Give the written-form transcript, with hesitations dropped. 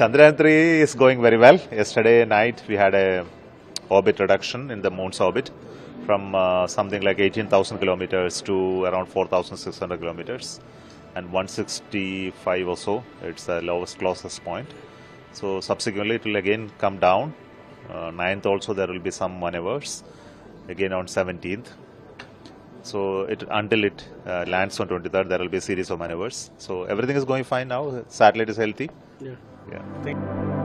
Chandrayaan-3 is going very well. Yesterday night we had a orbit reduction in the moon's orbit from something like 18,000 kilometers to around 4,600 kilometers, and 165 or so. It's the lowest closest point. So subsequently it will again come down. 9th also there will be some maneuvers again on 17th. So until it lands on 23rd, there will be a series of maneuvers. So everything is going fine now. Satellite is healthy. Yeah. Yeah.